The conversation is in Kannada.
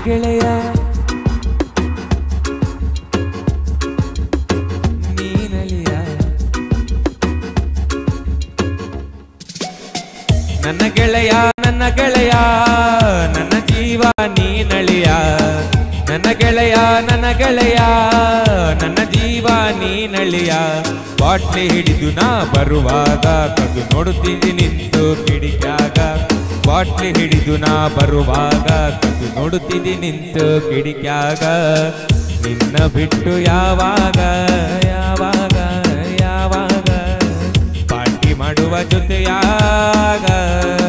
ಗೆಳೆಯ ನೀನಳಿಯ ನನ್ನ ಗೆಳೆಯ ನನ್ನ ಗೆಳೆಯ ನನ್ನ ಜೀವ ನೀನಳಿಯ ನನ್ನ ಗೆಳೆಯ ನನ್ನ ಗೆಳೆಯ ನನ್ನ ಜೀವ ನೀನಳಿಯ ಬಾಟ್ಲಿ ಹಿಡಿದು ನಾ ಬರುವಾಗ ಕದು ನೋಡುತ್ತಿದ್ದಿ ನಿಂತು ಕಿಡಿಕ್ಯಾಗ ಬಾಟ್ಲಿ ಹಿಡಿದು ನಾ ಬರುವಾಗ ಕದು ನೋಡುತ್ತಿದ್ದಿ ನಿಂತು ಕಿಡಿಕ್ಯಾಗ ನಿನ್ನ ಬಿಟ್ಟು ಯಾವಾಗ ಯಾವಾಗ ಯಾವಾಗ ಪಾರ್ಟಿ ಮಾಡುವ ಜೊತೆಯಾಗ